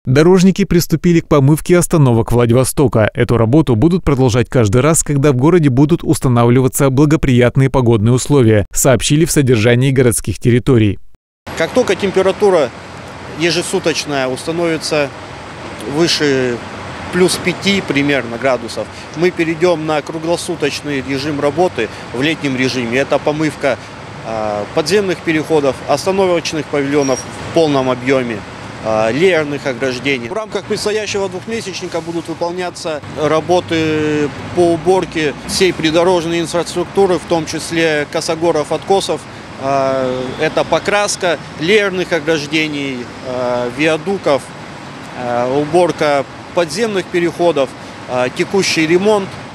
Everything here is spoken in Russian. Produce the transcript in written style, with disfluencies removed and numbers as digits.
Дорожники приступили к помывке остановок Владивостока. Эту работу будут продолжать каждый раз, когда в городе будут устанавливаться благоприятные погодные условия, сообщили в содержании городских территорий. Как только температура ежесуточная установится выше плюс 5 примерно градусов, мы перейдем на круглосуточный режим работы в летнем режиме. Это помывка подземных переходов, остановочных павильонов в полном объеме, леерных ограждений. В рамках предстоящего двухмесячника будут выполняться работы по уборке всей придорожной инфраструктуры, в том числе косогоров, откосов. Это покраска леерных ограждений, виадуков, уборка подземных переходов, текущий ремонт